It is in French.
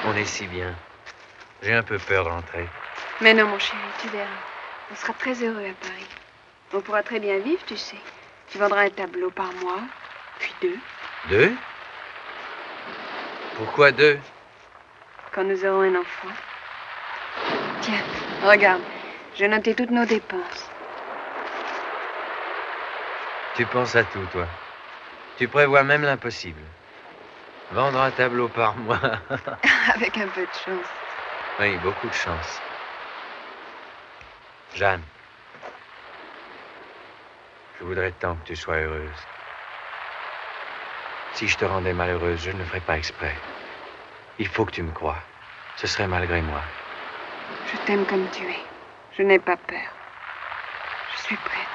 On est si bien. J'ai un peu peur de rentrer. Mais non, mon chéri, tu verras. On sera très heureux à Paris. On pourra très bien vivre, tu sais. Tu vendras un tableau par mois, puis 2. 2? Pourquoi 2? Quand nous aurons un enfant. Tiens, regarde. J'ai noté toutes nos dépenses. Tu penses à tout, toi. Tu prévois même l'impossible. Vendre un tableau par mois. Avec un peu de chance. Oui, beaucoup de chance. Jeanne, je voudrais tant que tu sois heureuse. Si je te rendais malheureuse, je ne le ferais pas exprès. Il faut que tu me croies. Ce serait malgré moi. Je t'aime comme tu es. Je n'ai pas peur. Je suis prête.